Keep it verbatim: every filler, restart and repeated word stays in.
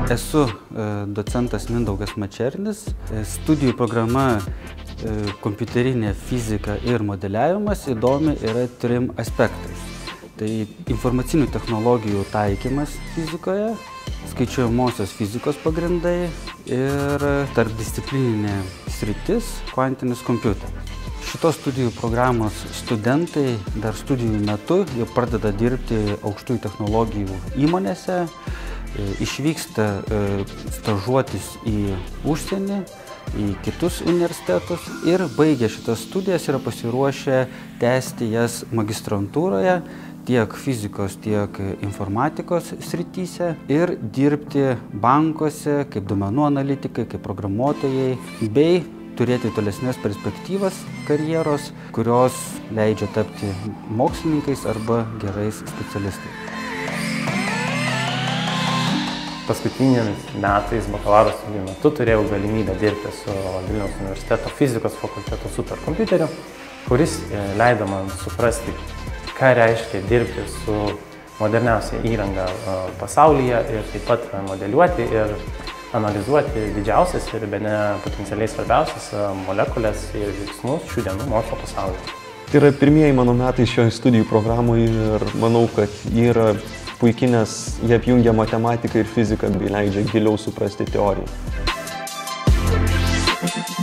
Esu docentas Mindaugas Mačernis. Studijų programa kompiuterinė fizika ir modeliavimas įdomi yra trim aspektais. Tai informacinių technologijų taikymas fizikoje, skaičiuojamosios fizikos pagrindai ir tarpdisciplininė sritis kvantinis kompiuteris. Šitos studijų programos studentai dar studijų metu jau pradeda dirbti aukštųjų technologijų įmonėse, išvyksta stažuotis į užsienį, į kitus universitetus ir baigę šitas studijas yra pasiruošę tęsti jas magistrantūroje tiek fizikos, tiek informatikos srityse ir dirbti bankuose kaip duomenų analitikai, kaip programuotojai, bei turėti tolesnės perspektyvas karjeros, kurios leidžia tapti mokslininkais arba gerais specialistais. Paskutiniais metais bakalauro studijų metu turėjau galimybę dirbti su Vilniaus universiteto fizikos fakulteto superkompiuteriu, kuris leido man suprasti, ką reiškia dirbti su moderniausia įranga pasaulyje ir taip pat modeliuoti ir analizuoti didžiausias ir bene potencialiai svarbiausias molekulės ir veiksmus šių dienų mokslo pasaulyje. Tai yra pirmieji mano metai šioje studijų programoje ir manau, kad jie yra puikiai, nes jie apjungia matematiką ir fiziką bei leidžia giliau suprasti teoriją.